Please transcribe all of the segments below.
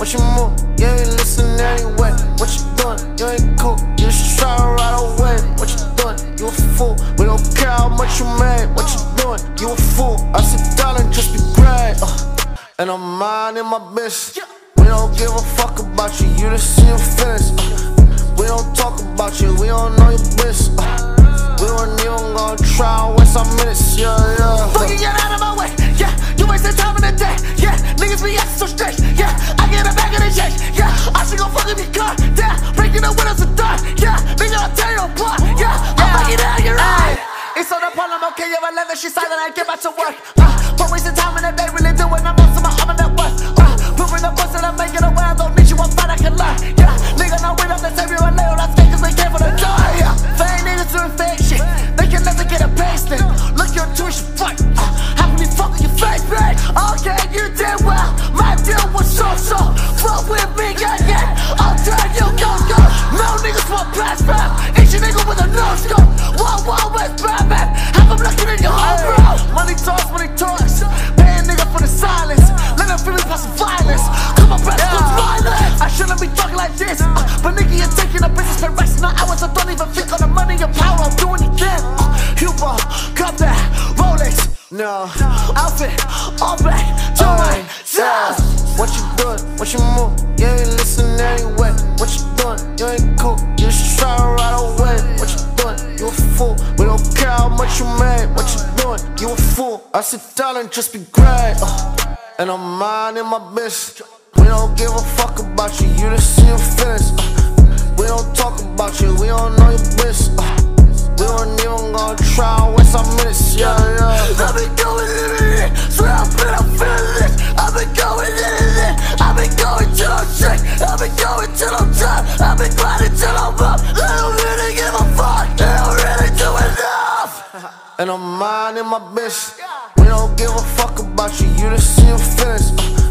what you move? You ain't listen anyway. What you doing? You ain't cool. You just try to ride away. What you doing? You a fool. We don't care how much you made. What you doing? You a fool. I sit down and just be great. And I'm minding my business. We don't give a fuck about you. You just see your feelings. We don't talk about you. We don't know your business. We weren't even gonna try and waste our minutes. Yeah, yeah. Fucking get out of my way. Yeah, you wasting time in the day. Yeah, niggas be acting so straight. Yeah, I get a bag of the change. Yeah, I should go fucking be car. Yeah, breaking the windows of dark. Yeah, nigga, I'll tear you apart. Yeah, I'm fucking out, you're right. It's on the problem, okay, you're 11, she's silent, I get back to work. But wasting time in the day, really doing the most of my arm and net worth. Moving the bus and I'm making a way, I don't need you, I'm fine, I can learn. Yeah, nigga, now we don't save you and lay on that stage cause we came for the joy. Yeah, fake niggas doing fake shit, they can never get a pasted. Look, you're a Jewish fuck, have me fucking your face, bitch. Okay, you did well, my deal was so. Fuck with me, yeah, I'll turn you go. No niggas want blast rap, each nigga with a no scope. Whoa, where's Batman? Have him looking in your home, bro. Money talks, pay a nigga for the silence. Let him feel me plus violence. Come on, bro, it's violence. I shouldn't be talking like this, but nigga, you're taking a business for rest. No hours, I don't even think on the money and power. I'm doing it again. Huber, cup that, Rolex, No. outfit, all black, to myself. What you doing? What you move? You ain't listen anyway. What you doing? You ain't cool. You just try to ride away. What you doing? You a fool. We don't care how much you made. What you doing? You a fool. I sit down and just be great. And I'm minding my business. We don't give a fuck about you. You just see your feelings. We don't talk about you. We don't know your business. We weren't even gonna try and waste our minutes. Yeah. I've been going in it, swear I'm feeling it. I've been going in it, I've been going till I'm sick. I've been going till I'm done, I've been grinding till I'm up. I don't really give a fuck, I don't really do enough. And I'm minding my business. We don't give a fuck about you. You just see your feelings.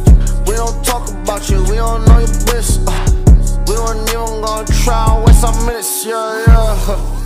We don't talk about you. We don't know your business. We weren't even gonna try and waste our minutes. Yeah.